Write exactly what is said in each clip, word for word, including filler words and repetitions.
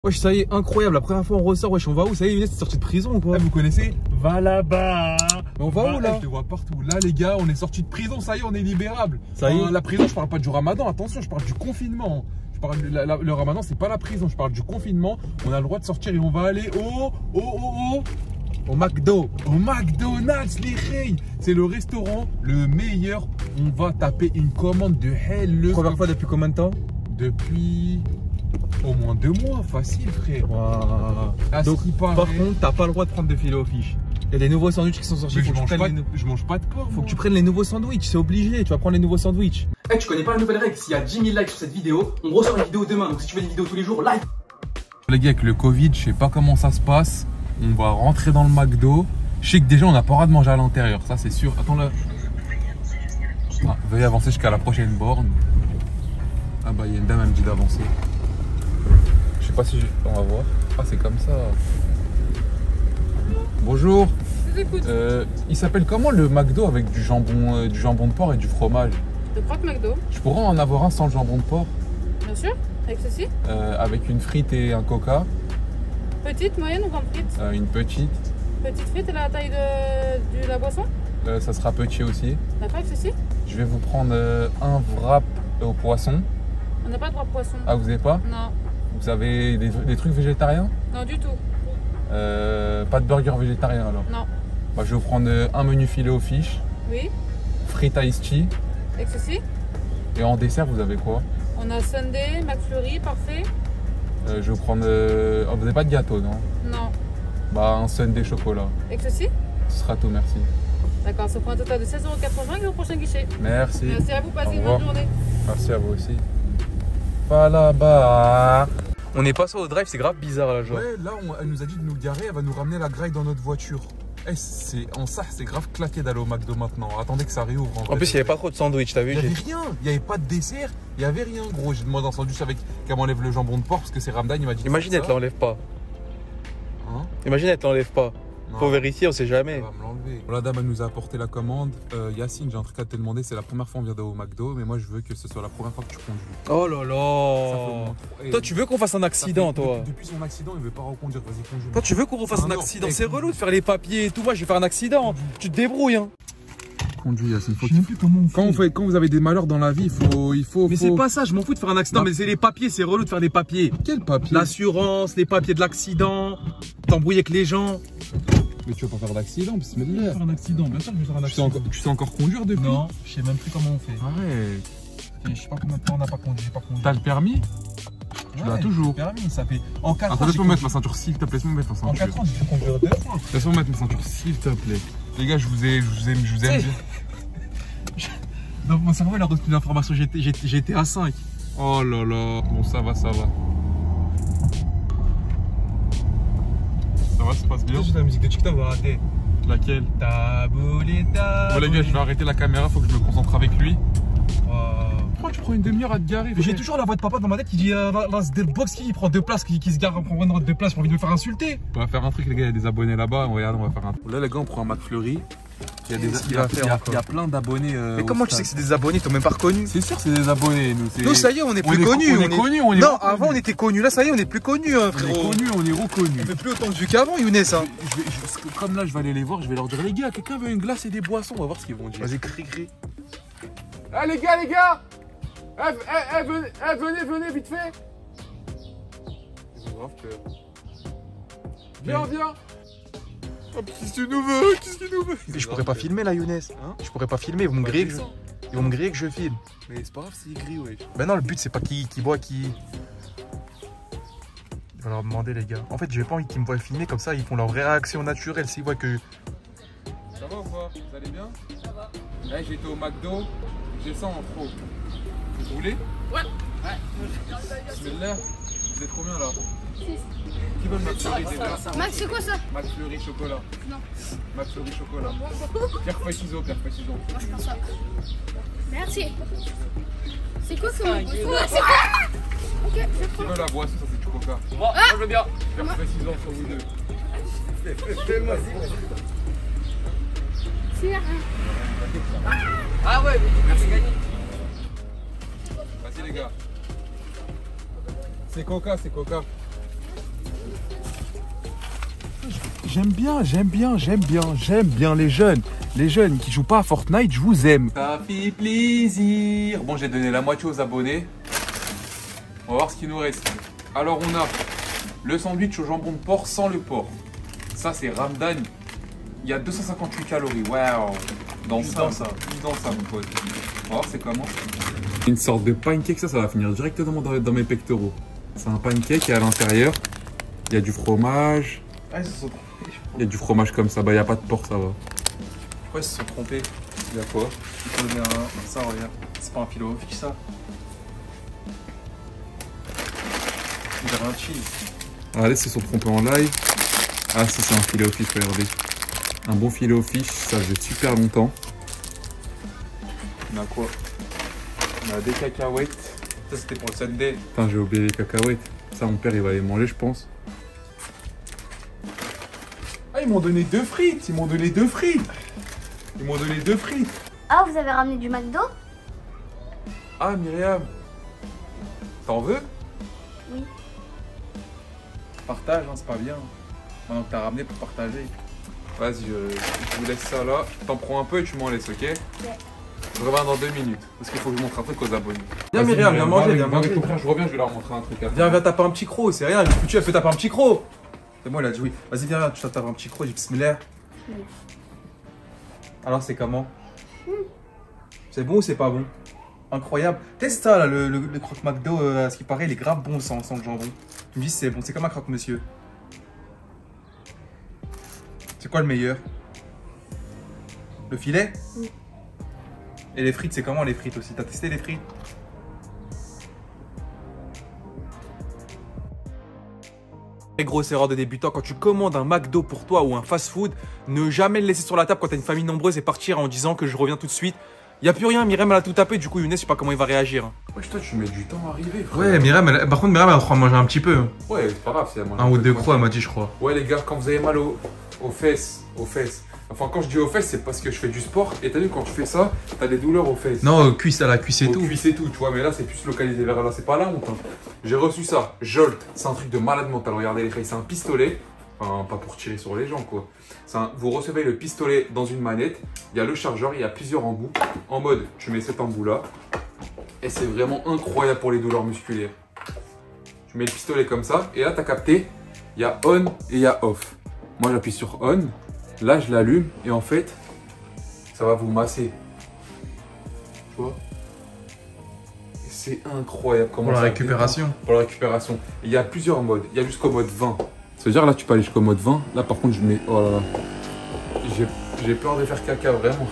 Wesh, ça y est, incroyable, la première fois on ressort, wesh, on va où? Ça y est, Younes, t'es sorti de prison ou quoi? Vous connaissez? Va là-bas. Mais on va Va, où là? Je te vois partout. Là, les gars, on est sorti de prison, ça y est, on est libérable. Ça y est. Euh, La prison, je parle pas du ramadan, attention, je parle du confinement. Je parle, la, la, le ramadan, c'est pas la prison, je parle du confinement. On a le droit de sortir et on va aller au. au. au. au. Au McDo. Au McDonald's, les reilles. C'est le restaurant le meilleur. On va taper une commande de hell. Première fois depuis combien de temps? Depuis. Au moins deux mois, facile, frère. Wow. Ah, Donc, par par contre, t'as pas le droit de prendre de filet aux fiches. Il y a des nouveaux sandwichs qui sont sortis. Mais Faut je, que tu mange prennes pas, les nou- je mange pas de porc. Faut que tu prennes les nouveaux sandwichs, c'est obligé. Tu vas prendre les nouveaux sandwichs. Hey, tu connais pas la nouvelle règle? S'il y a dix mille likes sur cette vidéo, on ressort une vidéo demain. Donc si tu veux des vidéos tous les jours, like. Les gars, avec le Covid, je sais pas comment ça se passe. On va rentrer dans le McDo. Je sais que déjà, on n'a pas le droit de manger à l'intérieur, ça c'est sûr. Attends là. Ah, veuillez avancer jusqu'à la prochaine borne. Ah bah, il y a une dame, elle me dit d'avancer. Je sais pas si je... On va voir. Ah, c'est comme ça. Bonjour. Je vous écoute. Euh, il s'appelle comment le McDo avec du jambon, euh, du jambon de porc et du fromage? De croque McDo, Je pourrais en avoir un sans le jambon de porc, bien sûr. Avec ceci. euh, avec une frite et un coca, Petite, moyenne ou grande frite? euh, une petite. Petite frite et la taille de, de la boisson. Euh, ça sera petit aussi. D'accord, avec ceci. Je vais vous prendre euh, un wrap au poisson. On n'a pas de droit de poisson. Ah, vous avez pas? Non, Vous avez des, des trucs végétariens? non du tout. euh, Pas de burger végétarien alors? Non. Bah, je vais vous prendre euh, un menu filet aux fiches, Oui, frites iced tea. avec ceci. Et en dessert, vous avez quoi? On a Sunday, McFlurry, parfait. euh, Je vais vous prendre... euh, oh, vous n'avez pas de gâteau, non? Non, Bah, un sundae chocolat. avec ceci. Ce sera tout, merci. D'accord, ça prend un total de seize euros quatre-vingts au prochain guichet. Merci. Merci à vous, Au passez une revoir. bonne journée. Merci à vous aussi. Pas là-bas. On est passé au drive, c'est grave bizarre là, genre. Ouais, là, on- elle nous a dit de nous garer, elle va nous ramener la graille dans notre voiture. Eh, c'est en ça, c'est grave claqué d'aller au McDo maintenant. Attendez que ça réouvre. En, En vrai. plus, il y avait pas trop de sandwich, t'as vu? Il y avait j'ai- rien, il n'y avait pas de dessert, il y avait rien, gros. J'ai demandé un sandwich avec qu'elle m'enlève le jambon de porc parce que c'est Ramdan, il m'a dit. Imagine, elle te l'enlève pas. Hein? Imagine, elle te l'enlève pas. Non, Faut vérifier, on sait elle jamais. va me l'enlever. La dame, elle nous a apporté la commande. Euh, Yacine, j'ai un truc à te demander. C'est la première fois qu'on vient d'aller au McDo, mais moi, je veux que ce soit la première fois que tu conduis. Oh là Ça fait au moins là. trop- Eh, Toi, tu veux qu'on fasse un ça accident, fait- toi? Depuis, depuis son accident, il veut pas reconduire. Vas-y, conduis. Toi, tu veux qu'on refasse Ah un non, accident? eh, C'est relou de faire les papiers et tout. Moi, je vais faire un accident. Tu te débrouilles, hein. Conduis, Yacine. Faut Je sais même plus comment on Quand, on fait, quand vous avez des malheurs dans la vie, il faut. Il faut Mais faut- c'est pas ça, je m'en fous de faire un accident, Non. mais c'est les papiers, c'est relou de faire des papiers. Quel papier? L'assurance, les papiers de l'accident, t'embrouiller avec les gens. Mais tu vas pas faire d'accident, bismillah. Faire un accident, bien sûr que je vais faire un Tu sais, encore, tu sais encore conduire depuis? Non, je sais même plus comment on fait. Arrête. Je sais pas combien de temps on n'a pas conduit, j'ai pas conduit. T'as le permis? Tu l'as toujours. Permis, ça fait. En quatre Attends, ans, j'ai laisse-moi mettre conduit- ma ceinture, s'il te plaît. Laisse-moi mettre ma En ceinture. quatre ans, j'ai pu conduire deux fois. Laisse-moi mettre ma ceinture, s'il te plaît. Les gars, je vous ai, je vous aime, je vous aime. Tu sais- Dans mon cerveau, il a retenu l'information G T G T A cinq. Oh là là. Bon, ça va, ça va. Ça va, ça se passe bien? la musique de TikTok, on va rater. Laquelle? Tabouleta. Bon, les gars, je vais arrêter la caméra, faut que je me concentre avec lui. Pourquoi tu prends une demi-heure à te garer? Mais j'ai toujours la voix de papa dans ma tête qui dit euh, là, c'est le box qui prend deux places, qui, qui se gare en prenant deux places pour envie de me faire insulter. On va faire un truc, les gars, il y a des abonnés là-bas. Regarde, on va faire un truc. Là, les gars, on prend un McFlurry. Il y a, des, Qu'est-ce qu'il il y a- va faire il y a- encore il y a plein d'abonnés. euh, Mais au comment tu sais stade. que c'est des abonnés? T'as même pas reconnu? C'est sûr, c'est des abonnés. Nous, c'est- Nous, ça y est, on est plus est- connus. On est connus, on est Non, reconnus. avant, on était connus. Là, ça y est, on est plus connus, hein, On est frérot. connus, on est On reconnus. fait plus autant de vues qu'avant, Younes, hein. Je vais- je- parce que comme là, je vais aller les voir, je vais leur dire, les gars, quelqu'un veut une glace et des boissons, on va voir ce qu'ils vont dire. Vas-y, crie, crie. Eh les gars, les gars, eh, eh, eh, venez, eh, venez, venez, vite fait. Ils ont grave peur. Viens, viens. Oh, qu'est-ce que tu nous veux? Qu'est-ce que tu nous veux? Mais je pourrais pas filmer, là, Younes. Hein? Je pourrais pas filmer, ils vont me griller que je... Ils vont me griller que je filme. Mais c'est pas grave, c'est gris, ouais. Ben non, le but, c'est pas qui, qui boit, qui... Je vais leur demander, les gars. En fait, j'ai pas envie qu'ils me voient filmer, comme ça, ils font leur vraie réaction naturelle. S'ils voient que... Ça va ou pas? Vous allez bien? Ça va. Là, j'étais au McDo, j'ai ça en trop. Vous voulez? Ouais. Ouais. Bismillah. Vous êtes combien là? Qui veut le McFlurry déjà? Max, c'est quoi ça? McFlurry chocolat. Non. McFlurry chocolat. Pierre feuille ciseaux, pierre feuille ciseaux. Moi je prends ça. Merci. C'est quoi ce ouais, c'est quoi? Ok, je Qui prends. veut la boisson? Ça c'est du coca. Moi, moi je veux bien. Pierre feuille ciseaux entre vous deux. C'est rien. Ah ouais, merci gagné. Vas-y les gars. C'est coca, c'est coca. J'aime bien, j'aime bien, j'aime bien, j'aime bien les jeunes. Les jeunes qui jouent pas à Fortnite, je vous aime. Ça fait plaisir. Bon, j'ai donné la moitié aux abonnés. On va voir ce qu'il nous reste. Alors, on a le sandwich au jambon de porc sans le porc. Ça, c'est Ramdan. Il y a deux cent cinquante-huit calories. Waouh. Dans ça, dans ça. Dans ça, mon pote. On va voir c'est comment. Une sorte de pancake, ça, ça va finir directement dans, dans mes pectoraux. C'est un pancake et à l'intérieur, il y a du fromage. Ah, ils se sont trompés. Il y a du fromage comme ça. Bah, il n'y a pas de porc, ça va. Pourquoi ils se sont trompés? Il y a quoi? Il faut donner un. Ça, regarde. C'est pas un filet au fish, ça. Il y avait un cheese. Ah, là, ils se sont trompés en live. Ah, si, c'est un filet au fish, regardez. Un bon filet au fish, ça faisait super longtemps. On a quoi? On a des cacahuètes. Ça, c'était pour le Sunday. Putain, j'ai oublié les cacahuètes. Ça, mon père, il va les manger, je pense. Ah, ils m'ont donné deux frites. Ils m'ont donné deux frites. Ils m'ont donné deux frites. Ah, vous avez ramené du McDo? Ah, Myriam. T'en veux? Oui. Partage, hein, c'est pas bien. Maintenant que t'as ramené pour partager. Vas-y, je, je vous laisse ça là. T'en prends un peu et tu m'en laisses, ok? Ouais. Je reviens dans deux minutes. Parce qu'il faut que je montre un truc aux abonnés. Viens, Myriam, viens manger, viens manger. Ton frère, je reviens, je vais leur montrer un truc. Viens, viens taper un petit croc, c'est rien. Tu as fait taper un petit croc. C'est moi, il a dit oui. Vas-y, viens, tu tapes un petit croc, j'ai bismillah. Oui. Alors, c'est comment? mm. C'est bon ou c'est pas bon? Incroyable. Teste ça, là, le, le, le croque McDo, euh, à ce qui paraît, il est grave bon sans, sans le jambon. Tu me dis c'est bon, c'est comme un croque monsieur. C'est quoi le meilleur? Le filet? Oui. Et les frites, c'est comment les frites aussi? T'as testé les frites? Très grosse erreur de débutant, quand tu commandes un McDo pour toi ou un fast-food, ne jamais le laisser sur la table quand t'as une famille nombreuse et partir en disant que je reviens tout de suite. Y a plus rien, Myriam elle a tout tapé, du coup Younes je sais pas comment il va réagir. Wesh, toi tu mets du temps à arriver, frère. Ouais, Myriam, elle, par contre Myriam elle a droit à manger un petit peu. Ouais, c'est pas grave si elle mange Un ou deux crocs elle m'a dit je crois. Ouais les gars, quand vous avez mal aux, aux fesses, aux fesses. Enfin quand je dis aux fesses c'est parce que je fais du sport et t'as vu quand tu fais ça, t'as des douleurs aux fesses. Non, cuisse à la cuisse et aux tout. Cuisse et tout, tu vois, mais là c'est plus localisé vers là, c'est pas là honte. Hein. J'ai reçu ça, Jolt, c'est un truc de malade mental, regardez les faits, c'est un pistolet. Enfin, pas pour tirer sur les gens, quoi. Un, vous recevez le pistolet dans une manette. Il y a le chargeur, il y a plusieurs embouts. En mode, tu mets cet embout-là. Et c'est vraiment incroyable pour les douleurs musculaires. Tu mets le pistolet comme ça. Et là, tu as capté, il y a on et il y a off. Moi, j'appuie sur on. Là, je l'allume. Et en fait, ça va vous masser. Tu vois? C'est incroyable. Comment pour la ça récupération. Détend. Pour la récupération. Il y a plusieurs modes. Il y a jusqu'au mode vingt. Ça veut dire là tu peux aller jusqu'au mode vingt. Là par contre je mets. Oh là là. J'ai peur de faire caca vraiment.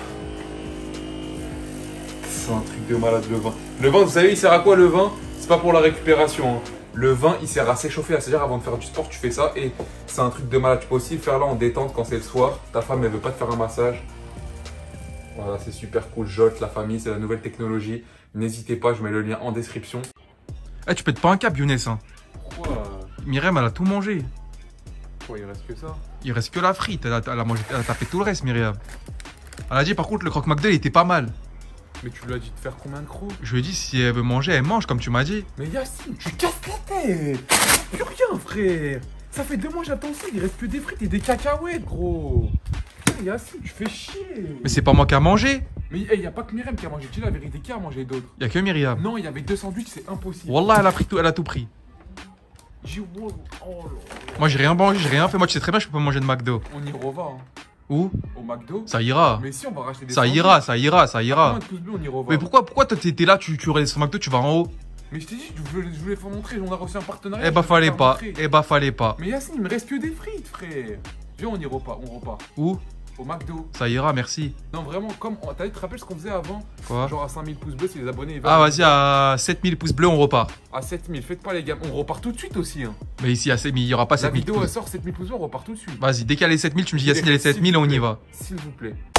C'est un truc de malade le vin. Le vin, vous savez il sert à quoi le vin? C'est pas pour la récupération. Hein. Le vin il sert à s'échauffer. C'est-à-dire avant de faire du sport tu fais ça et c'est un truc de malade. Tu peux aussi le faire là en détente quand c'est le soir. Ta femme elle veut pas te faire un massage. Voilà c'est super cool. Jolt, la famille, c'est la nouvelle technologie. N'hésitez pas, je mets le lien en description. Eh hey, tu pètes pas un cap Younes hein. Pourquoi? Myriam elle a tout mangé. Il reste que ça. Il reste que la frite, elle a, elle a, mangé, elle a tapé tout le reste, Myriam. Elle a dit par contre le croque McDo il était pas mal. Mais tu lui as dit de faire combien de crocs? Je lui ai dit si elle veut manger, elle mange comme tu m'as dit. Mais Yacine, tu casses la tête. Plus rien frère. Ça fait deux mois j'attends ça, il reste que des frites et des cacahuètes gros. Putain Yacine, tu fais chier. Mais c'est pas moi qui a mangé. Mais il hey, n'y a pas que Myriam qui a mangé, dis la vérité, qui a mangé d'autres? Il y a que Myriam. Non, il y avait deux sandwichs, c'est impossible. Wallah elle a, pris tout, elle a tout pris. J'ai... Oh là là. Moi j'ai rien mangé, j'ai rien fait. Moi tu sais très bien je peux pas manger de McDo. On y reva. Hein. Où? Au McDo. Ça ira. Mais si on va racheter des Ça sandwichs. ira, ça ira, ça ira. Bleus, on y reva. Mais pourquoi, pourquoi toi t'es là, tu, tu restes sur McDo, tu vas en haut? Mais je t'ai dit, je voulais, je voulais faire montrer, on a reçu un partenariat. Eh bah fallait pas, eh bah fallait pas. Mais Yacine, il me reste que des frites frère. Viens, on y repart, on repart. Où? Au McDo. Ça ira, merci. Non, vraiment, comme. T'as vu, tu te rappelles ce qu'on faisait avant? Quoi? Genre à cinq mille pouces bleus, c'est les abonnés. Ah, vas-y, à sept mille pouces bleus, on repart. À sept mille, faites pas les gars. On repart tout de suite aussi. Hein. Mais ici, à sept mille, il n'y aura pas La sept mille vidéo, elle pouces. sort sept mille pouces bleus, on repart tout de suite. Vas-y, dès qu'il y a les sept mille, tu me dis Yacine, il y a les sept mille, on y va. S'il vous plaît.